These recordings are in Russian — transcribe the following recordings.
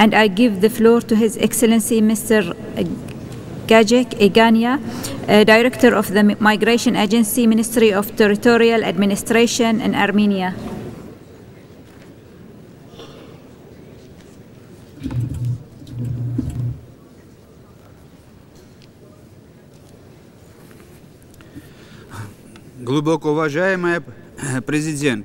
and I give the floor to His Excellency Mr. Gajek Egania, Director of the Migration Agency, Ministry of Territorial Administration in Armenia. Глубоко уважаемый президент,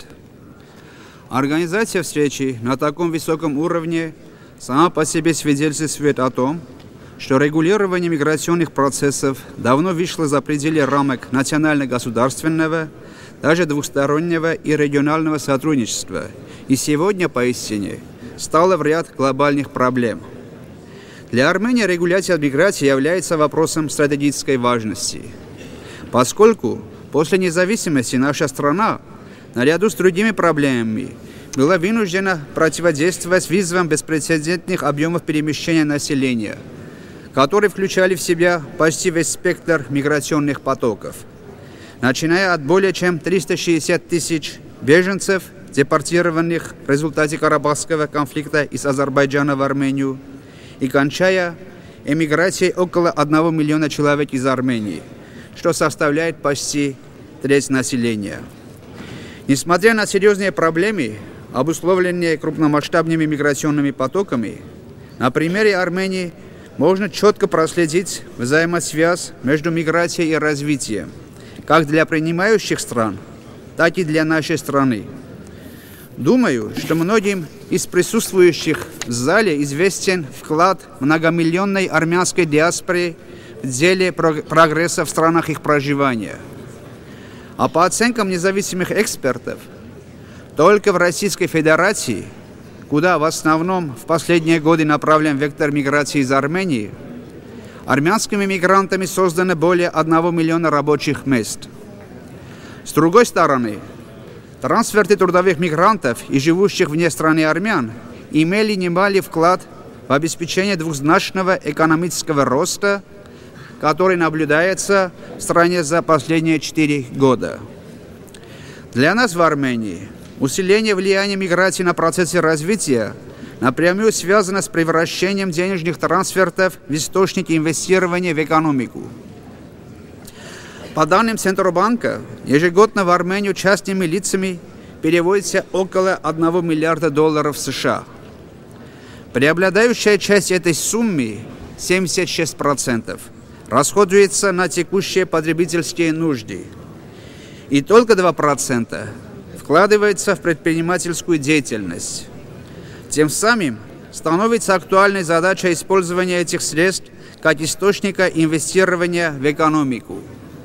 организация встречи на таком высоком уровне сама по себе свидетельствует о том, что регулирование миграционных процессов давно вышло за пределы рамок национально-государственного, даже двустороннего и регионального сотрудничества, и сегодня поистине стало в ряд глобальных проблем. Для Армении регуляция миграции является вопросом стратегической важности, поскольку после независимости наша страна, наряду с другими проблемами, была вынуждена противодействовать вызовам беспрецедентных объемов перемещения населения, которые включали в себя почти весь спектр миграционных потоков, начиная от более чем 360 тысяч беженцев, депортированных в результате Карабахского конфликта из Азербайджана в Армению, и кончая эмиграцией около 1 миллиона человек из Армении, что составляет почти треть населения. Несмотря на серьезные проблемы, обусловленные крупномасштабными миграционными потоками, на примере Армении можно четко проследить взаимосвязь между миграцией и развитием, как для принимающих стран, так и для нашей страны. Думаю, что многим из присутствующих в зале известен вклад многомиллионной армянской диаспоры в деле прогресса в странах их проживания. А по оценкам независимых экспертов, только в Российской Федерации, куда в основном в последние годы направлен вектор миграции из Армении, армянскими мигрантами создано более 1 миллиона рабочих мест. С другой стороны, трансферты трудовых мигрантов и живущих вне страны армян имели немалый вклад в обеспечение двузначного экономического роста, который наблюдается в стране за последние 4 года. Для нас в Армении усиление влияния миграции на процессы развития напрямую связано с превращением денежных трансфертов в источники инвестирования в экономику. По данным Центробанка, ежегодно в Армению частными лицами переводится около $1 миллиарда США. Преобладающая часть этой суммы, 76%, расходуется на текущие потребительские нужды, и только 2% вкладывается в предпринимательскую деятельность. Тем самым становится актуальной задача использования этих средств как источника инвестирования в экономику.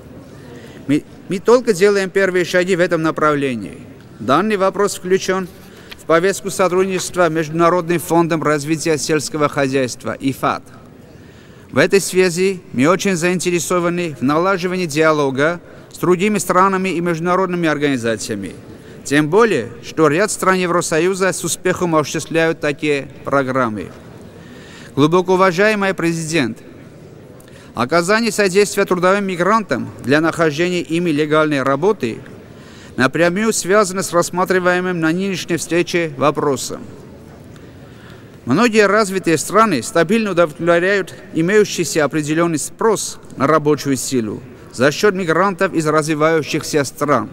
Мы только делаем первые шаги в этом направлении. Данный вопрос включен в повестку сотрудничества с Международным фондом развития сельского хозяйства ИФАД. В этой связи мы очень заинтересованы в налаживании диалога с другими странами и международными организациями. Тем более, что ряд стран Евросоюза с успехом осуществляют такие программы. Глубоко уважаемый президент, оказание содействия трудовым мигрантам для нахождения ими легальной работы напрямую связано с рассматриваемым на нынешней встрече вопросом. Многие развитые страны стабильно удовлетворяют имеющийся определенный спрос на рабочую силу за счет мигрантов из развивающихся стран.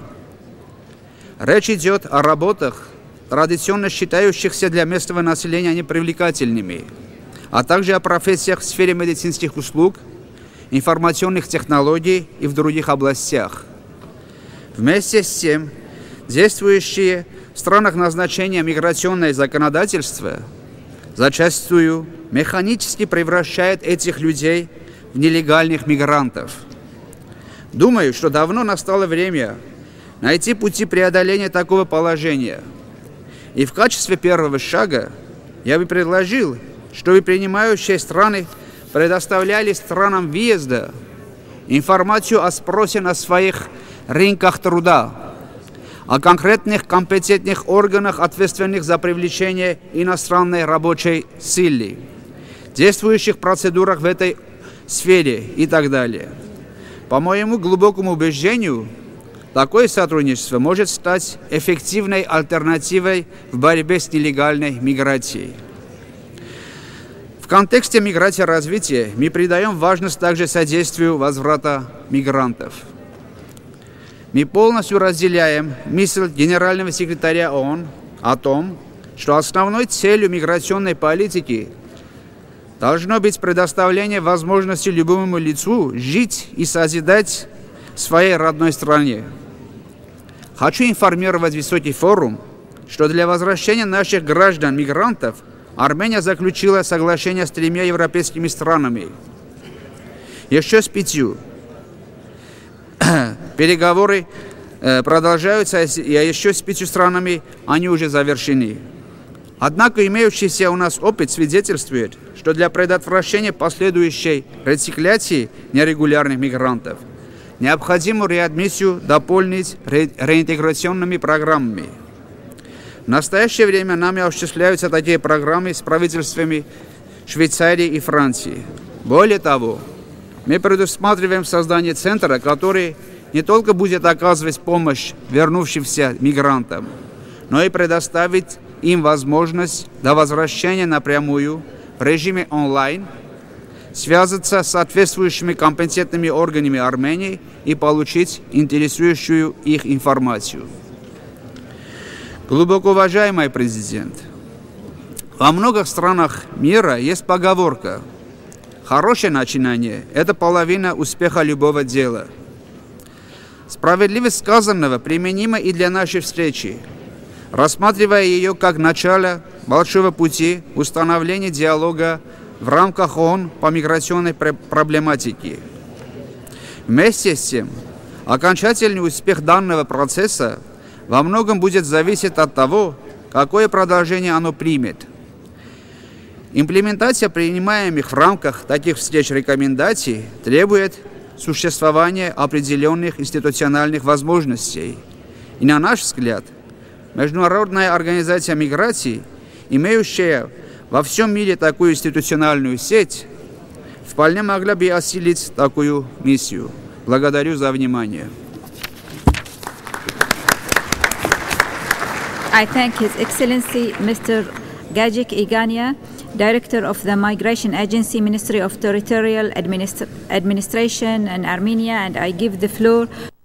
Речь идет о работах, традиционно считающихся для местного населения непривлекательными, а также о профессиях в сфере медицинских услуг, информационных технологий и в других областях. Вместе с тем, действующие в странах назначения миграционное законодательство зачастую механически превращает этих людей в нелегальных мигрантов. Думаю, что давно настало время найти пути преодоления такого положения. И в качестве первого шага я бы предложил, чтобы принимающие страны предоставляли странам въезда информацию о спросе на своих рынках труда, о конкретных компетентных органах, ответственных за привлечение иностранной рабочей силы, действующих процедурах в этой сфере и так далее. По моему глубокому убеждению, такое сотрудничество может стать эффективной альтернативой в борьбе с нелегальной миграцией. контексте миграции и развития мы придаем важность также содействию возврата мигрантов. Мы полностью разделяем мысль генерального секретаря ООН о том, что основной целью миграционной политики должно быть предоставление возможности любому лицу жить и созидать в своей родной стране. Хочу информировать Высокий форум, что для возвращения наших граждан-мигрантов Армения заключила соглашение с 3 европейскими странами. Еще с 5. Переговоры продолжаются, и еще с 5 странами они уже завершены. Однако имеющийся у нас опыт свидетельствует, что для предотвращения последующей рецикляции нерегулярных мигрантов необходимо реадмиссию дополнить реинтеграционными программами. В настоящее время нами осуществляются такие программы с правительствами Швейцарии и Франции. Более того, мы предусматриваем создание центра, который не только будет оказывать помощь вернувшимся мигрантам, но и предоставить им возможность до возвращения напрямую в режиме онлайн связаться с соответствующими компетентными органами Армении и получить интересующую их информацию. Глубоко уважаемый президент, во многих странах мира есть поговорка: хорошее начинание – это половина успеха любого дела. Справедливость сказанного применима и для нашей встречи, рассматривая ее как начало большого пути установления диалога в рамках ООН по миграционной проблематике. Вместе с тем, окончательный успех данного процесса во многом будет зависеть от того, какое продолжение оно примет. Имплементация принимаемых в рамках таких встреч рекомендаций требует существования определенных институциональных возможностей. И на наш взгляд, Международная организация миграции, имеющая во всем мире такую институциональную сеть, вполне могла бы осилить такую миссию. Благодарю за внимание. I thank His Excellency Mr. Gajik Igania, Director of the Migration Agency, Ministry of Territorial Administration in Armenia, and I give the floor